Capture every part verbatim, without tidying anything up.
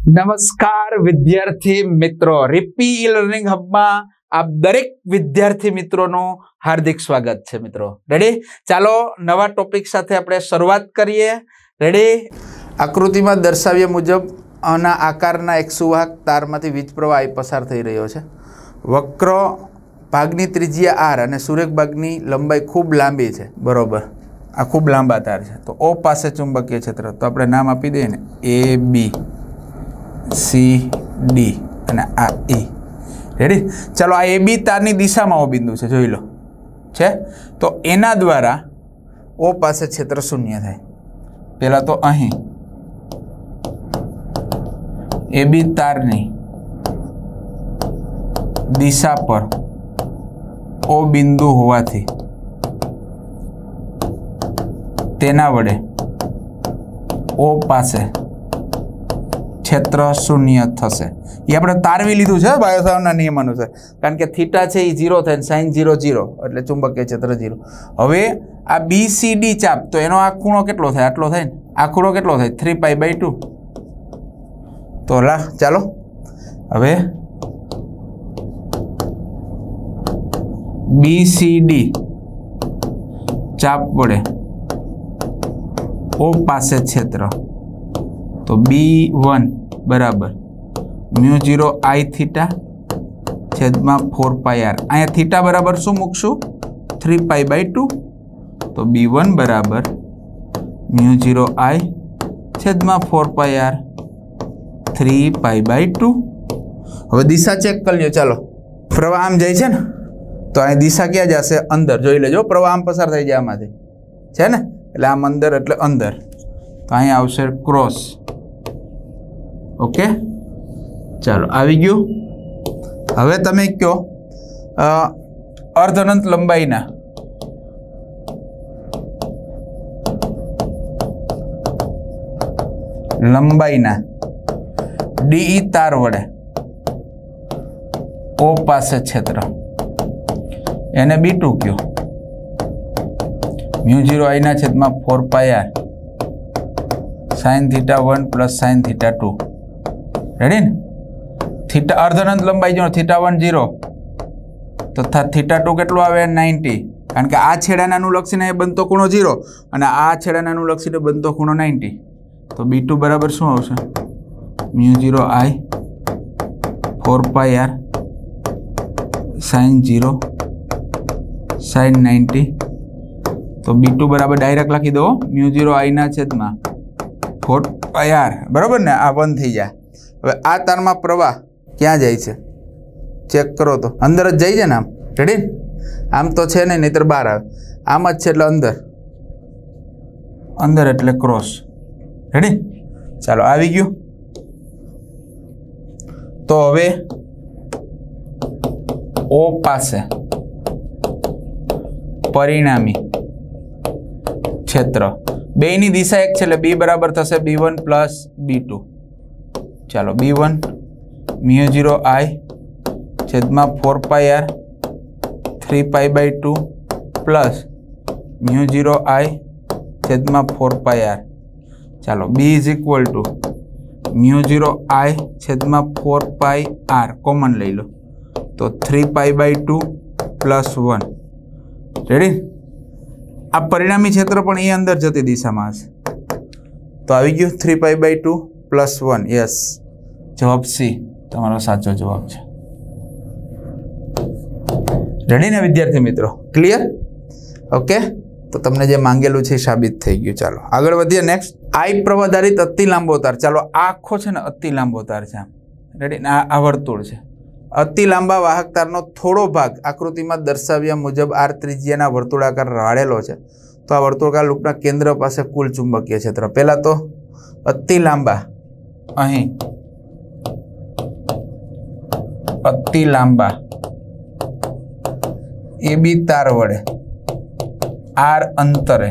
નમસ્કાર વિદ્યાર્થી મિત્રો, રીપી ઈ લર્નિંગ હબમાં આપ દરેક વિદ્યાર્થી મિત્રોનું હાર્દિક સ્વાગત છે. મિત્રો રેડી? ચાલો નવા ટોપિક સાથે આપણે શરૂઆત કરીએ. રેડી? આકૃતિમાં દર્શાવ્યા મુજબ આના આકારના એક સુવાહક તારમાંથી વીજ પ્રવાહ પસાર થઈ રહ્યો છે. વક્ર ભાગની ત્રિજ્યા આર અને સુરેખ ભાગની લંબાઈ ખૂબ લાંબી છે. બરોબર, આ ખૂબ લાંબા તાર છે. તો ઓ પાસે ચુંબકીય ક્ષેત્ર, તો આપણે નામ આપી દઈએ ને, એ બી સી ડી અને આ ઈ. રેડી? ચાલો, આ એ બી તારની દિશામાં ઓ બિંદુ છે, જોઈ લો છે. તો એના દ્વારા ઓ પાસે ક્ષેત્ર શૂન્ય થાય. પહેલા તો અહીં એ બી તારની દિશા પર ઓ બિંદુ હોવાથી તેના વડે ઓ પાસે ક્ષેત્ર શૂન્ય થશે. એ આપણે તારવી લીધું છે બાયોસાવર્ટના નિયમ અનુસાર, કારણ કે થીટા છે એ ઝીરો થાય, સાઇન ઝીરો ઝીરો એટલે ચુંબકીય ક્ષેત્ર ઝીરો. હવે આ બી સી ડી ચાપ, તો એનો આ ખૂણો કેટલો થાય? આટલો થાય ને. આ ખૂણો કેટલો થાય? Three pi by two. તો લા ચાલો હવે બી સી ડી ચાપ વડે ઓ પાસે ક્ષેત્ર, તો બી વન બરાબર મ્યુ ઝીરો આઈ થીટા છેદમાં ફોર પાઈ આર. અહીંયા થીટા બરાબર શું મૂકશું? Three pi by two. તો બી વન બરાબર મ્યુ ઝીરો આઈ છેદમાં four pi r three pi by two. હવે દિશા ચેક કરી લ્યો. ચાલો, પ્રવાહ આમ જાય છે ને, તો અહીં દિશા ક્યાં જશે? અંદર. જોઈ લેજો, પ્રવાહ આમ પસાર થઈ જાય આમાંથી, છે ને, એટલે આમ અંદર એટલે અંદર. તો અહીં આવશે ક્રોસ. ઓકે, ચાલો આવી ગયું. હવે તમે કહો અર્ધ અનંત લંબાઈના લંબાઈના ડીઈ તાર વડે ઓ પાસે ક્ષેત્ર, એને બી ટુ કયો, મ્યુ ઝીરો આઈના છેદમાં four pi R sine theta one plus sine theta two. Ready ને? થીટા અર્ધ અનંત લંબાઈ જો થીટા વન ઝીરો, તો થીટા ટુ કેટલું આવે? નાઇન્ટી. કારણ કે આ છેડાને અનુલક્ષીને એ બનતો ખૂણો ઝીરો અને આ છેડાને અનુલક્ષીને બનતો ખૂણો નાઇન્ટી. તો બી ટુ બરાબર શું આવશે? Mu zero I four pi R sine zero sine ninety. તો બી ટુ બરાબર ડાયરેક્ટ લખી દો, મ્યુ ઝીરો આઈના છેદમાં ફોર પાઈ આર. બરાબર ને? આ વન થઈ જાય. હવે આ તારમાં પ્રવાહ ક્યાં જાય છે ચેક કરો. તો અંદર જ જાય છે ને. આમ રેડી? આમ તો છે ને, નહીતર બહાર આવે. આમ જ છે એટલે અંદર, અંદર એટલે ક્રોસ. રેડી? ચાલો આવી ગયું. તો હવે ઓ પાસે પરિણામી ક્ષેત્ર, બેની દિશા એક છે એટલે બી બરાબર થશે B one plus B two. ચાલો, B one mu zero I છેદમાં four pi r three pi by two plus mu zero I છેદમાં ફોર પાઈ આર. ચાલો, B is equal to mu zero I છેદમાં four pi r common લઈ લો, તો three pi by two plus one. Ready? આ પરિણામી ક્ષેત્ર પણ એ અંદર જતી દિશામાં હશે. તો આવી ગયું three pi by two plus one. Yes, જવાબ સી તમારો સાચો જવાબ છે. રેડી ને વિદ્યાર્થી મિત્રો? ક્લિયર? ઓકે, તો તમને જે માંગેલું છે એ સાબિત થઈ ગયું. ચાલો આગળ વધીએ. નેક્સ્ટ, આઈ પ્રવાધારિત અતિ લાંબો તાર. ચાલો, આ આખો છે ને અતિ લાંબો તાર છે. રેડી? આ આ વર્તુળ છે. અતિ લાંબા વાહક તારનો થોડો ભાગ આકૃતિમાં દર્શાવ્યા મુજબ આર ત્રિજ્યાના વર્તુળાકાર રાળેલો છે. તો આ વર્તુળાકાર લૂપના કેન્દ્ર પાસે કુલ ચુંબકીય ક્ષેત્ર. પહેલા તો અતિ લાંબા, અહીં અતિ લાંબા એ બી તાર વડે આર અંતરે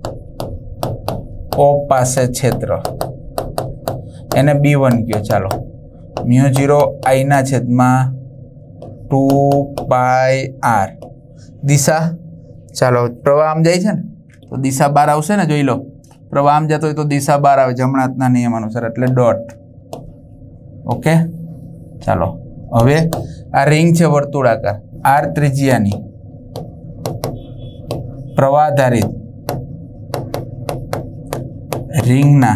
ઓ પાસે ક્ષેત્ર, એને બી વન કયો. ચાલો, મ્યુ ઝીરો આઈના છેદમાં ટુ પાઈ આર. દિશા, ચાલો પ્રવાહ આમ જાય છે ને, તો દિશા બહાર આવશે ને. જોઈ લો, પ્રવાહ આમ જતો હોય તો દિશા બહાર આવે જમણા હાથના નિયમ અનુસાર, એટલે ડોટ. ओके चलो हवे आ रिंग छे वर्तुळाकार आर त्रिज्यानी प्रवाहाधारित रिंगना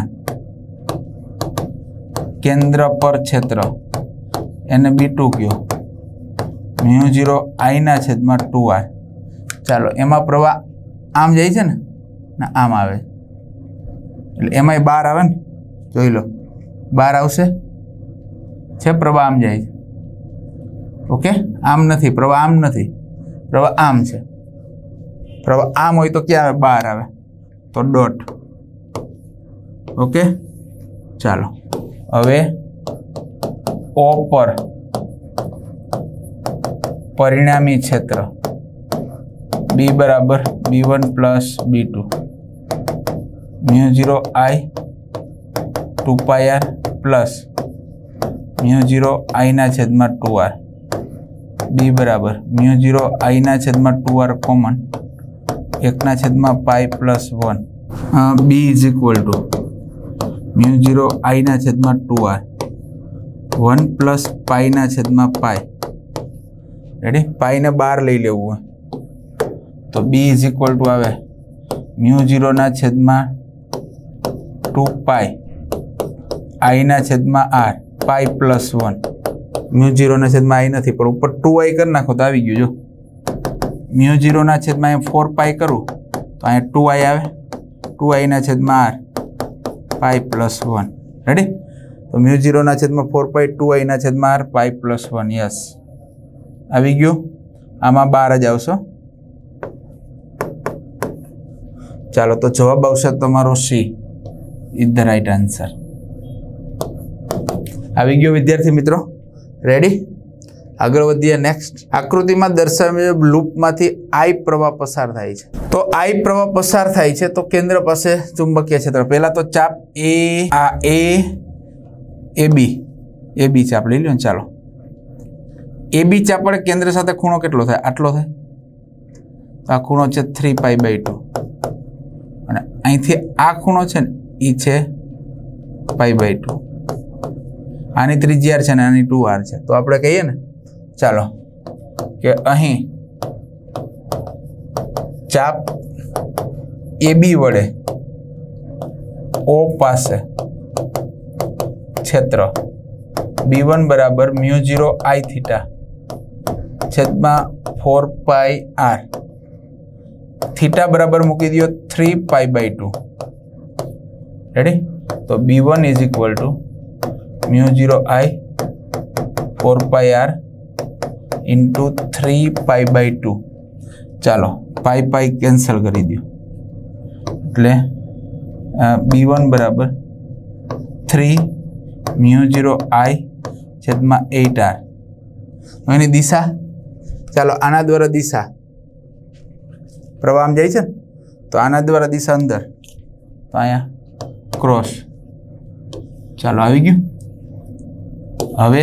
केंद्र पर क्षेत्र एने बी टू क्यू म्यू जीरो आई ना छेद में टू आर चलो एमा प्रवाह आम जाए ने ना आम आवे એટલે એમાંય બાર આવે ને જોઈ લો બાર આવશે છે પ્રવાહ આમ જાય છે ઓકે આમ નથી પ્રવાહ આમ નથી પ્રવાહ આમ છે પ્રવાહ આમ હોય તો ક્યાં આવે બાર આવે તો ડોટ ઓકે ચાલો હવે ओ पर परिणामी क्षेत्र बी बराबर B one plus B two mu zero I two pi r plus mu zero I ना छेद में टू आर बी बराबर म्यू जीरो आई ना छेद में टू आर कॉमन एक ना छेद में pi plus one B is equal to mu zero I ना छेद में two r one plus pi ना छेद में पाई रेडी पाई ने बार लई लेवुं तो बी इज इक्वल टू आवे म्यू जीरो ना छेद में टू पाई आई ना छेद में r pi plus one mu zero ना छेद में आई नहीं पर ऊपर टू आई कर नाखो तो आई गयो जो म्यू जीरो ना छेद में फोर पाई करूँ तो अँ टू आई आवे टू आई ना छेद में r pi plus one ready तो म्यू जीरो ना छेद में फोर पाई टू आई ना छेद में r pi plus one yes आई गयो आमा बार ज आवशो चलो तो जवाब आवशे तमारो C is the right answer आई गयो विद्यार्थी मित्रों रेडी आगळ वधीए नेक्स्ट आकृति में दर्शाव्या लूप मांथी आई प्रवाह पसार थाय छे तो आई प्रवाह पसार थाय छे तो केंद्र पासे चुंबकीय क्षेत्र पहला तो चाप ए आ ए ए बी ए बी चाप लई लो चलो ए बी चाप पर केंद्र साथे खूणो केटलो थाय आटलो थाय तो आ खूणो छे थ्री पाई बाय टू अने અહીંથી આ ખૂણો છે ને ઈ છે પાઈ બાય ટુ આની ત્રિજ્યા છે ને આની ટુ આર છે તો આપણે કહીએ ને ચાલો કે અહીં ચાપ એ બી વડે ओ પાસે क्षेत्र बी वन बराबर म्यू जीरो आई थीटा छेद में फोर पाई आर थीटा बराबर मूकी दियो three pi by two ready तो B one is equal to mu zero I four pi r into three pi by two चलो pi pi cancel करी दियो એટલે बी वन बराबर थ्री म्यू जीरो आई छेद में एट आर एनी दिशा चलो आना द्वारा दिशा प्रवाह आम जाए तो आना द्वारा दिशा अंदर तो अँ क्रॉस चलो आई गयु हवे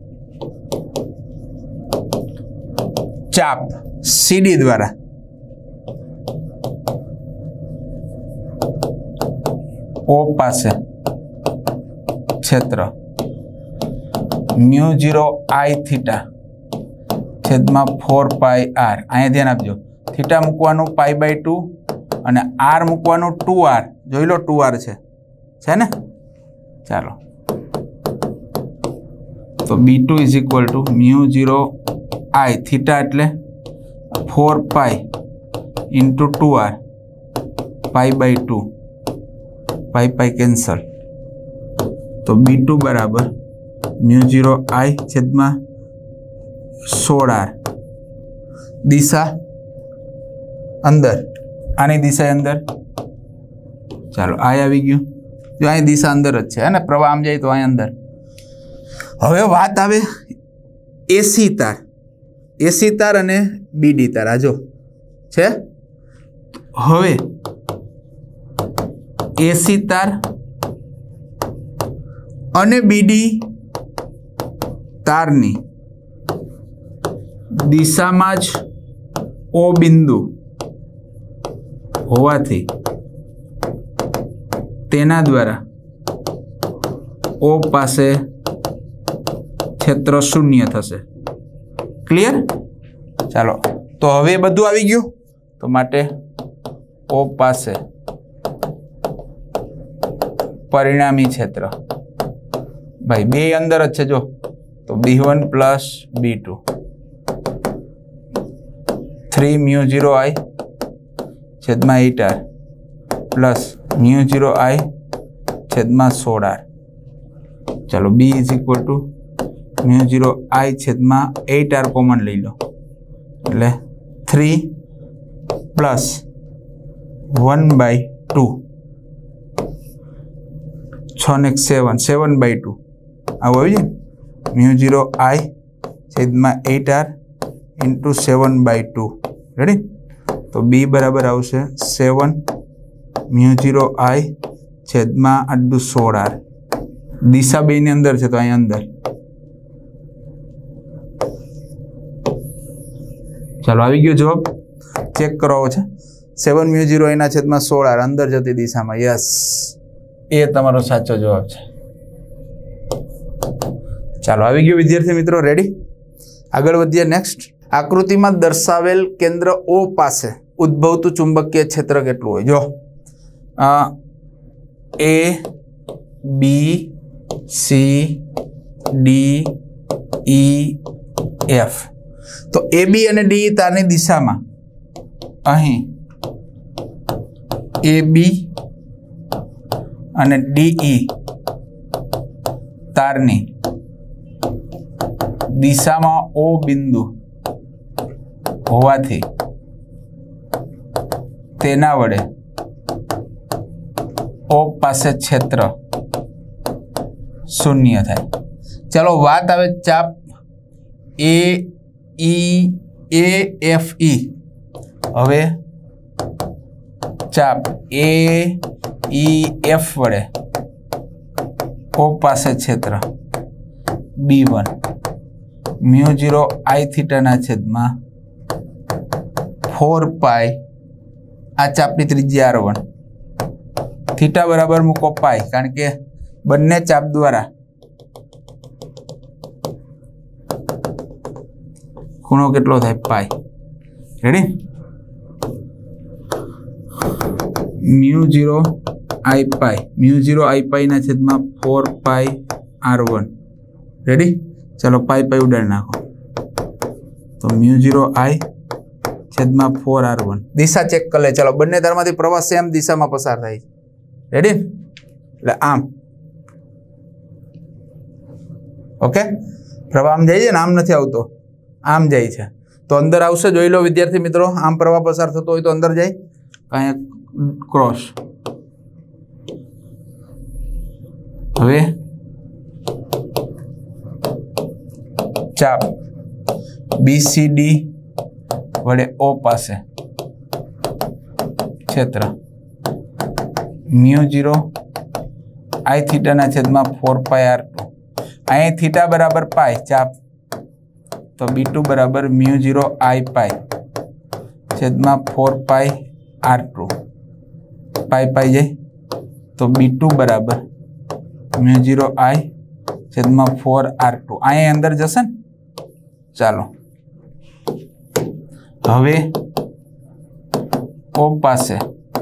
चाप सीडी द्वारा ओ पासे क्षेत्र म्यू जीरो आई थीटा छेद में फोर पाई आर अँ ध्यान आपजो थीटा मूकवानुं पाई बाय टू अने आर मूकवानुं टू आर जोई लो टू आर छे छे ने चलो तो B two is equal to mu zero I theta एटले four pi into two r pi by two pi pi cancel तो बी टू बराबर म्यू जीरो आई छेद में सोल आर दिशा अंदर आनी दिशा अंदर चलो आई आई गयु जो अँ दिशा अंदर ज है ने प्रवाह आम जाए तो अँ अंदर हवे बात आवे एसी तार एसी तार अने बीडी तार आ जो छे हवे एसी तार अने बीडी तारनी दिशामां ज ओ बिंदु होवाथी तेना द्वारा ओ पासे क्षेत्र शून्य थशे। क्लियर? चलो तो हवे बधुं आवी गयुं तो माटे ओ पासे परिणामी क्षेत्र भाई बे अंदर ज छे जो तो B one plus B two three mu zero I छेद में eight r plus mu zero I छेद में सोल आर। चलो B is equal to mu zero I छेद में एट आर कॉमन लई लो એટલે three plus one by two छ ने सेवन सेवन बाय टू आव म्यू जीरो आई छेद में eight r into seven by two. Ready? तो बी बराबर आवशे सेवन म्यू जीरो आई छेद में आटलू सोल आर। दिशा बे ने अंदर है तो अहीं अंदर। चलो आई गयो जवाब। चेक करावो छे सेवन म्यू जीरो आई ना छेद में सोल आर अंदर जती दिशा में। यस ए तमारो साचो जवाब छे। चलो आई गयो विद्यार्थी मित्रों। रेडी? आगळ वधीए। नेक्स्ट आकृति में दर्शावेल केंद्र ओ पासे उद्भवतु चुंबकीय क्षेत्र केटलुं होय? जो आ A B C D E F तो ए बी और डी तारनी दिशा में अहीं ए बी और डी ई तारनी दिशा में ओ बिंदु होवाथी तेना वडे ओ पासे क्षेत्र शून्य थाय। चलो बात आवे चाप ए ई ए एफ ई। हवे चाप ए ई एफ वडे ओ पासे क्षेत्र B one mu zero I theta ना छेद में फोर पाई आ चापनी त्रिज्या आर वन थीटा बराबर मूको पाई कारण के बन्ने चाप द्वारा खूणो केटलो थाय pi. Ready? Mu zero I pi mu zero I pi ना छेद में four pi r one. Ready? चलो पाई पाई उडाड़ी नाखो तो म्यू जीरो आई छेद में फोर आर वन। दिशा चेक कर ले। चलो बन्ने तारमांथी प्रवाह सेम दिशा में पसार थाय। रेडी? એટલે આમ ओके प्रवाह आम जाए आम नहीं आवतो आम जाए छे तो अंदर आवशे। जोई लो विद्यार्थी मित्रों आम प्रवाह पसार थतो होय तो अंदर जाए अहीं क्रॉस। हवे चाप बी सी डी वडे ओ पासे क्षेत्र म्यू जीरो आई थीटा ना छेद में फोर पाई आर टू। अहीं थीटा बराबर पाई चाप तो बी टू बराबर म्यू जीरो आई पाई छेद में four pi r two. Pi pi जाए तो बी टू बराबर म्यू जीरो आई छेद में फोर आर टू। अहीं अंदर जशे ने। चलो हवे ओ पासे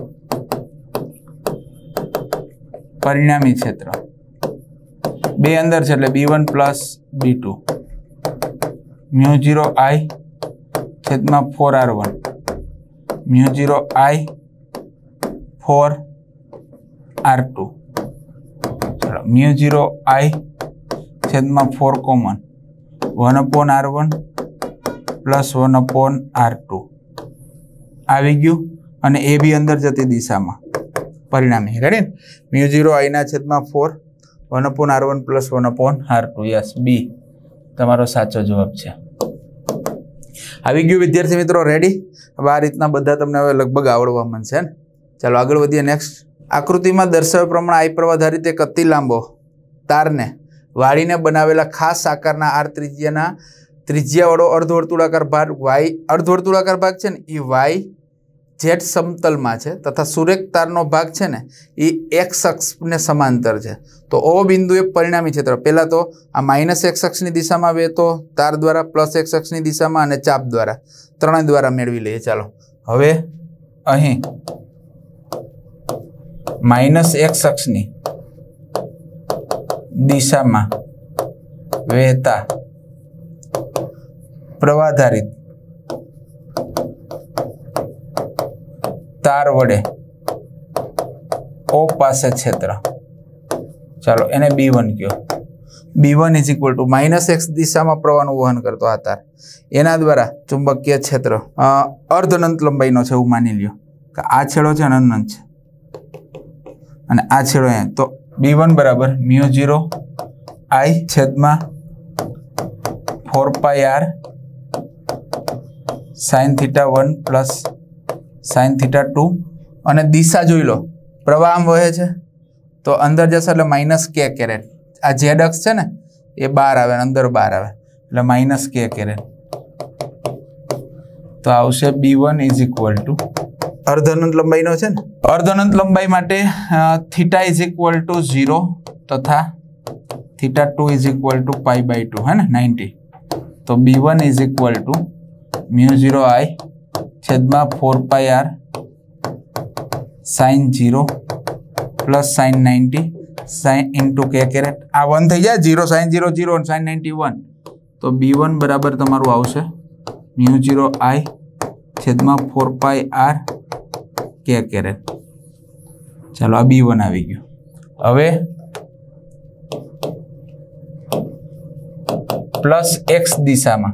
परिणामी क्षेत्र बे अंदर है B one plus B two mu zero I छेद में four r one mu zero I four r two. चलो म्यू जीरो आई छेद में four common one upon r one plus one upon r two आई गयु अने A B अंदर जती दिशा में परिणामी। रेडी? म्यू जीरो आई ना छेद में four one upon r one plus one upon r two. Yes B तमारो साचो जवाब है। आई गयु विद्यार्थी मित्रों। रेडी? अब आ रीतना बधा तमने हवे लगभग आवडवा मळशे। चलो आगळ वधीए। नेक्स्ट आकृति में दर्शाव्या प्रमाणे आई प्रवाह धारित एक अति लांबो तार ने वाळीने बनावेला खास आकारना आर त्रिज्याना त्रिज्यावाळो अर्धवर्तुळाकार भाग वाय अर्धवर्तुळाकार भाग छे ने ई वाय જેડ સમતલમાં છે તથા સુરેખ તારનો ભાગ છે ને એ એક્સ અક્ષને સમાંતર છે તો ઓ બિંદુ એ પરિણામી ક્ષેત્ર પહેલા તો આ માઇનસ એક્સ અક્ષની દિશામાં વહેતો તાર દ્વારા પ્લસ એક્સ અક્ષની દિશામાં અને ચાપ દ્વારા ત્રણેય દ્વારા મેળવી લઈએ. ચાલો હવે અહીં માઇનસ એક્સ અક્ષની દિશામાં વહેતા પ્રવાધારિત તાર વડે ઓ પાસે ક્ષેત્ર, ચાલો એને બી વન કયો. B one is equal to minus x દિશામાં પ્રવાહનું વહન કરતો આ તાર, એના દ્વારા ચુંબકીય ક્ષેત્ર અર્ધ અનંત લંબાઈનો છે એવું માની લ્યો કે આ છેડો છે અને અનંત છે અને આ છેડો અહીંયા, તો બી વન બરાબર મ્યુ ઝીરો આઈ છેદમાં four pi R sine theta one plus sine theta two અને દિશા જોઈ લો, પ્રવાહ આમ વહે છે તો અંદર જશે એટલે માઇનસ કે કેરેટ. આ ઝેડ અક્ષ છે ને એ બહાર આવે અંદર બહાર આવે એટલે માઇનસ કે કેરેટ. તો આવશે B one is equal to અર્ધ અનંત લંબાઈનો છે ને, અર્ધ અનંત લંબાઈ માટે theta is equal to zero તથા theta two is equal to pi by two હે ને નાઇન્ટી. તો B one is equal to mu zero I છેદમાં four pi R sine zero plus sine ninety sine into k caret. આ one થઈ જાય, zero sine zero zero sine ninety one. તો B one બરાબર તમારું આવશે mu zero I છેદમાં four pi R k caret. ચાલો આ બી વન આવી ગયું. હવે પ્લસ એક્સ દિશામાં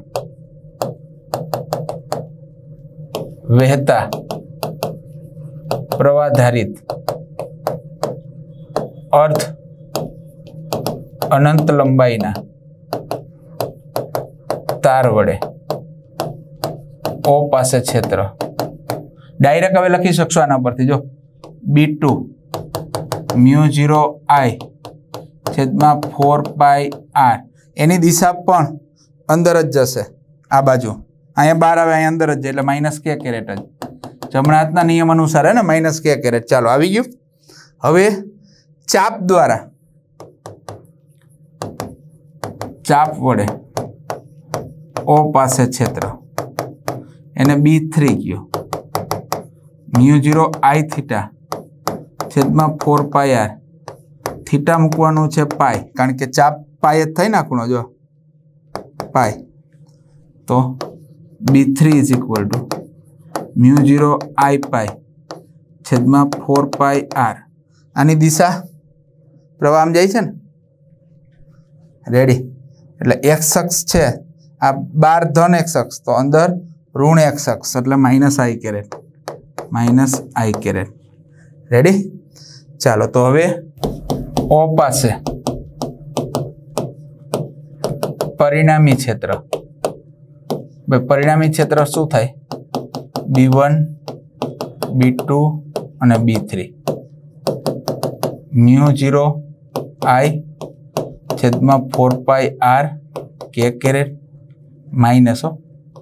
વહેતા પ્રવાધારિત અર્ધ અનંત લંબાઈના તાર વડે ઓ પાસે ક્ષેત્ર. ડાયરેક્ટ હવે લખી શકશો આના પરથી, જો B two mu zero I છેદમાં ફોર પાઈ આર, એની દિશા પણ અંદર જ જશે આ બાજુ, અહીંયા બહાર આવે અહીંયા અંદર જ જાય એટલે માઇનસ કે કેરેટ જ જમણા હાથના નિયમ અનુસાર હે ને માઇનસ કે કેરેટ. ચાલો આવી ગયું. હવે ચાપ દ્વારા ચાપ વડે ઓ પાસે ક્ષેત્ર એને બી થ્રી કયો. મ્યુ ઝીરો આઈ થીટા છેદમાં ફોર પાઈ આર, થીટા મૂકવાનું છે પાઈ કારણ કે ચાપ પાઈ જ થઈ નાખવાનો જો પાઈ. તો B three is equal to mu zero I pi છેદમાં ફોર પાઈ આર. આની દિશા પ્રવાહ આમ જાય છે ને રેડી, એટલે એક્સ અક્ષ છે આ બાર ધન એક્સ અક્ષ તો અંદર ઋણ એક્સ અક્ષ એટલે minus i caret minus i caret. Ready. ચાલો તો હવે ઓ પાસે પરિણામી ક્ષેત્ર, પરિણામી ક્ષેત્ર શું થાય? બી વન બી ટુ અને B three mu zero I છેદમાં four pi R k caret minus હો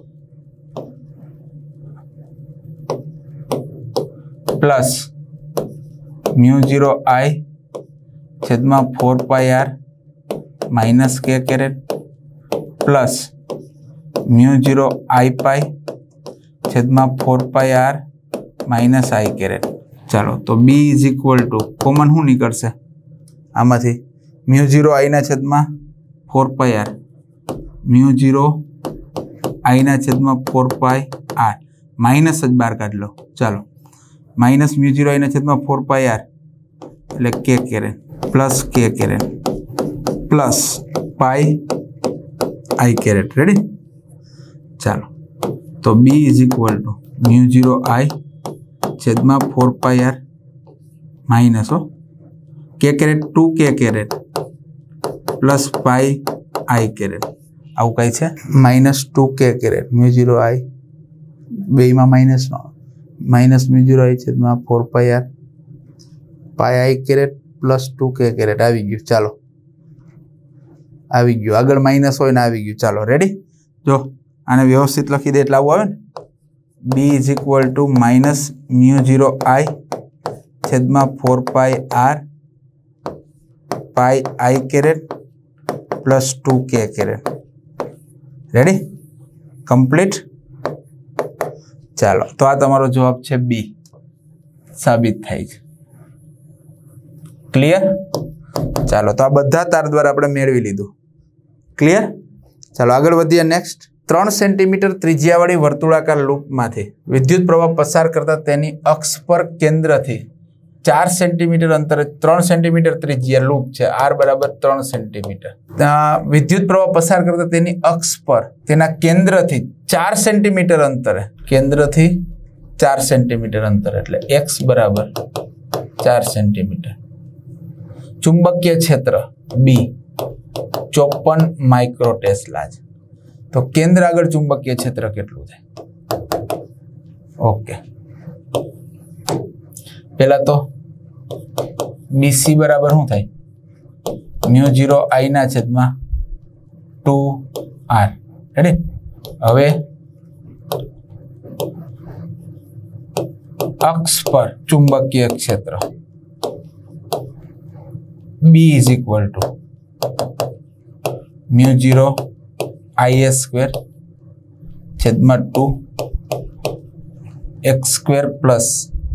પ્લસ મ્યુ ઝીરો આઈ છેદમાં four pi R minus k caret plus mu zero I pi છેદમાં four pi R minus i caret. ચાલો તો B is equal to common શું નીકળશે આમાંથી? Mu zero આઈના છેદમાં four pi R mu zero આઈના છેદમાં ફોર પાઈ આર માઇનસ જ બહાર કાઢ લો. ચાલો માઇનસ મ્યુ ઝીરો આઈના છેદમાં ફોર પાઈ આર એટલે k caret plus k caret plus pi i caret. Ready. ચાલો તો B is equal to mu zero I છેદમાં ફોર પાઈ આર માઇનસ હો k caret two k caret plus pi i caret. આવું કઈ છે minus two k caret mu zero I બેમાં minus નો minus mu zero I છેદમાં four pi R pi i caret plus two k caret આવી ગયું. ચાલો આવી ગયું, આગળ માઇનસ હોય ને આવી ગયું. ચાલો રેડી. જો આને વ્યવસ્થિત લખી દે એટલે આવું આવે ને B is equal to minus mu zero I છેદમાં four pi R pi i caret plus two k caret. Ready? Complete. ચાલો, તો આ તમારો જવાબ છે બી, સાબિત થાય છે. ક્લિયર? ચાલો, તો આ બધા તાર દ્વારા આપણે મેળવી લીધું. ક્લિયર? ચાલો આગળ વધીએ. નેક્સ્ટ, ત્રણ સેન્ટીમીટર ત્રિજ્યાવાળી વર્તુળાકાર લૂપમાંથી વિદ્યુત પ્રવાહ પસાર કરતા તેની અક્ષ પર કેન્દ્રથી ચાર સેન્ટીમીટર અંતરે ત્રણ સેન્ટીમીટર ત્રિજ્યા લૂપ છે, આર બરાબર ત્રણ સેન્ટીમીટર. વિદ્યુત પ્રવાહ પસાર કરતા તેની અક્ષ પર તેના કેન્દ્રથી ચાર સેન્ટીમીટર અંતરે, કેન્દ્રથી ચાર સેન્ટીમીટર અંતરે એટલે એક્સ બરાબર ચાર સેન્ટીમીટર. ચુંબકીય ક્ષેત્ર બી ચોપન માઇક્રો ટેસ્લા છે. તો કેન્દ્ર આગળ ચુંબકીય ક્ષેત્ર કેટલું થાય? ઓકે, પેલા તો બીસી બરાબર શું થાય? મ્યુ ઝીરો આઈ ના છેદમાં ટુ આર. રેડી? હવે અક્ષ પર ચુંબકીય ક્ષેત્ર B is equal to mu zero I S square છેદમાં two x square plus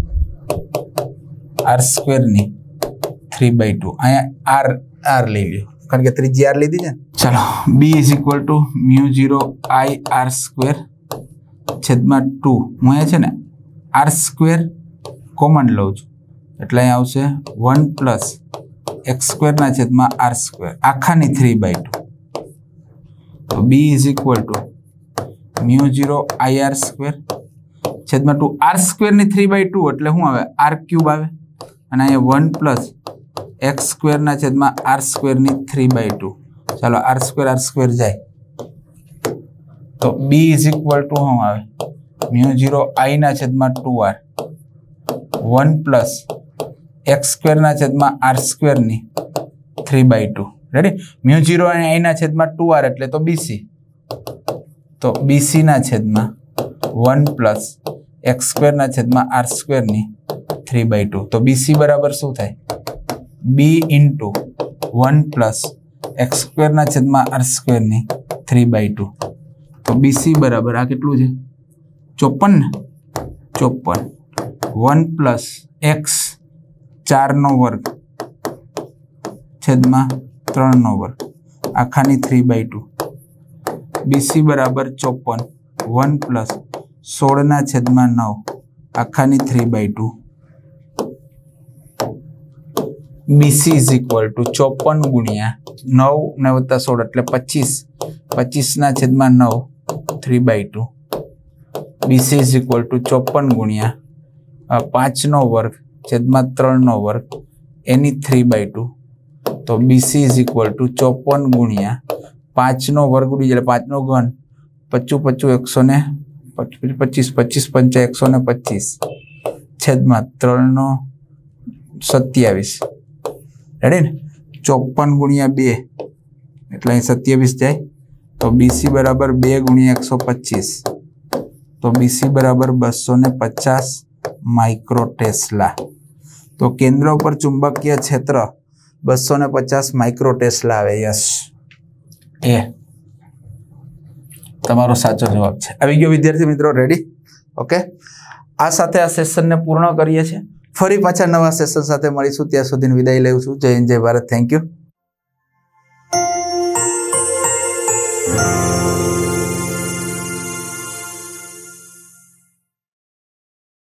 R square ની થ્રી બાય ટુ. અહીંયા આર આર લઈ લ્યો કારણ કે ત્રીજી આર લીધી છે. ચાલો, B is equal to mu zero I R square છેદમાં ટુ. હું અહીંયા છે ને આર સ્ક્વેર કોમન લઉં છું એટલે અહીંયા આવશે વન પ્લસ એક્સ સ્ક્વેર ના છેદમાં આર સ્ક્વેર આખાની થ્રી બાય ટુ. તો B is equal to mu zero I R square છેદમાં ટુ આર સ્ક્વેર ની થ્રી બાય ટુ એટલે શું આવે? આર ક્યુબ આવે. અને અહીંયા વન પ્લસ એક્સ સ્ક્વેર ના છેદમાં આર સ્ક્વેર ની થ્રી બાય ટુ. ચાલો, આર સ્ક્વેર આર સ્ક્વેર જાય તો બી ઇઝ ઇક્વલ ટુ શું આવે? મ્યુ ઝીરો આઈ ના છેદમાં two R one plus x square ના છેદમાં આર સ્ક્વેર ની three by two. Ready? Mu zero I ના છેદમાં ટુ આર એટલે તો બીસી. તો બીસી ના છેદમાં વન પ્લસ એક્સ સ્ક્વેર ના છેદમાં આર સ્ક્વેર ની થ્રી બાય ટુ. તો બીસી બરાબર શું થાય? B into one plus x square ના છેદમાં આર સ્ક્વેર ની થ્રી બાય ટુ. તો બીસી બરાબર આ કેટલું છે? ચોપન ને ચોપન. વન પ્લસ એક્સ ચાર નો વર્ગ છેદમાં ત્રણ નો વર્ગ આખાની થ્રી બાય ટુ. બીસી બરાબર ચોપન વન પ્લસ સોળ ના છેદમાં નવ આખાની three by two. BC is equal to ચોપન ગુણ્યા નવ ને વત્તા સોળ એટલે પચીસ. પચીસ ના છેદમાં નવ three by two. BC is equal to ચોપન ગુણ્યા પાંચ નો વર્ગ છેદમાં ત્રણ નો વર્ગ એની થ્રી બાય ટુ. તો બીસી ઇઝ ઇક્વલ ટુ ચોપન ગુણ્યા પાંચ નો વર્ગ ઉડી જાય પાંચ નો ઘન પચું પચું એકસો ને પચીસ પચીસ પંચા એકસો ને પચીસ છેદમાં ત્રણ નો સત્યાવીસ. રેડી ને? ચોપન ગુણ્યા બે એટલે અહીં સત્યાવીસ જાય. તો બીસી બરાબર બે ગુણ્યા એકસો પચીસ. તો બીસી બરાબર બસો ને પચાસ માઇક્રો ટેસ્લા. તો કેન્દ્ર ઉપર ચુંબકીય ક્ષેત્ર બસો ને પચાસ માઇક્રો ટેસ્લા આવે. યસ, એ તમારો સાચો જવાબ છે. આવી ગયો વિદ્યાર્થી મિત્રો? રેડી? ઓકે, આ સાથે આ સેશનને પૂર્ણ કરીએ છીએ. ફરી પાછા નવા સેશન સાથે મળીશું. ત્યાં સુધી વિદાય લઉં છું. જય હિન્દ, જય ભારત. Thank you.